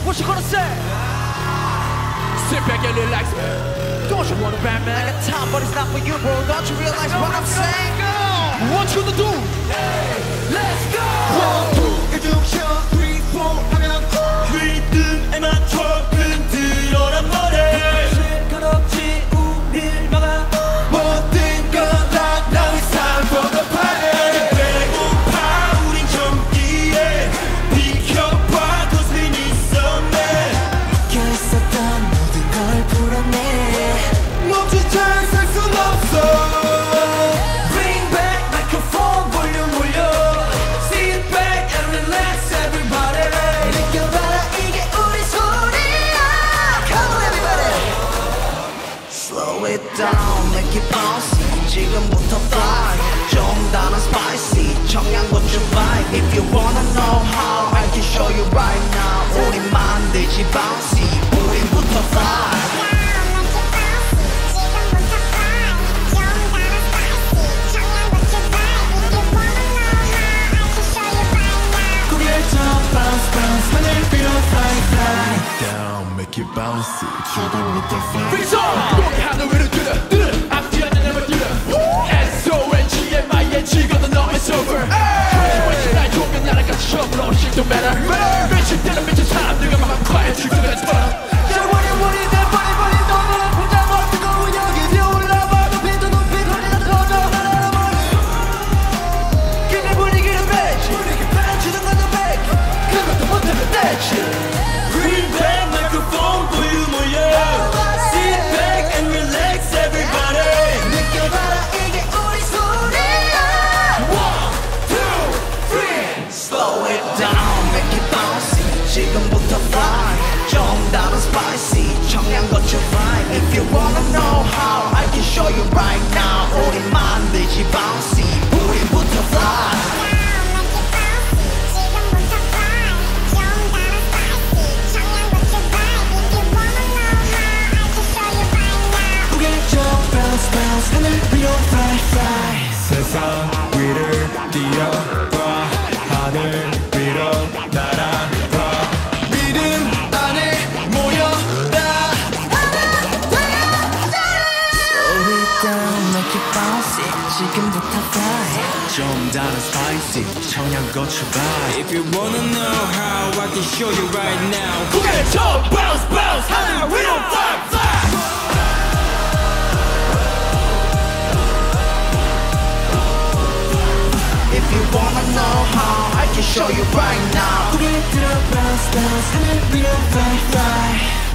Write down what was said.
What you gonna say? Sit back and relax. Don't you want a bad man? I got time, but it's not for you, bro. Don't you realize what I'm saying? What you gonna do? Let's go! 1, 2, 3, 4 하면 리듬에 맞춰 흔들어란 말에 실컷 없지 우릴 막아 모든 건다 Now it's time for the party 배고파 우린 젊기에 비켜봐 cause we need some man 껴있었던 모든 걸 풀어내 멈춘 채 살 순 없어 Bring back microphone 볼륨 올려 Sit back and relax everybody 느껴봐라 이게 우리 소리야 Come on everybody Slow it down make it bouncy 지금부터 fly 좀 다른 spicy 청양고추 vibe If you wanna know how I can show you right now 우리 만들지 bouncy 우리부터 fly Bounce, bounce, 하늘 위로 fly, fly down, make it bouncy 지금부터 fly Freeze on! 고개 하늘 위로 들어 앞뒤 안에 내버 들어 S-O-N-G-M-I-N-G 걷어 너 it's over 조심하지 날 보면 나랑 같이 처음으로 shit don't matter 미칠 때는 미친 사람들과 막 quiet trigger let's burn 우리 내 버리 너는 혼자 멀티고 여기 올라봐 높이도 높이 소리가 터져 기내 분위기를 매지 주는 것도 백 그것도 못하면 되지 Bring back microphone 볼륨 올려 Sit back and relax everybody 느껴봐라 이게 우리 소리야 1, 2, 3 Slow it down make it bouncy 지금부터 fly 좀 다른 spicy 청양고추 vibe If you wanna know how I can show you right now 우리 만들지 bouncy 우리부터 fly Bounce, bounce, 하늘 위로 fly, fly 세상 위를 뛰어봐 하늘 위로 날아가 믿음 안에 모여라 Slow it down, make it bouncy 지금부터 fly 좀 다른 spicy 청양고추 vibe If you wanna know how I can show you right now 고개를 쳐 bounce bounce 하늘 위로 fly fly If you wanna know how I can show you right now 고개를 들어 bounce bounce 하늘 위로 fly fly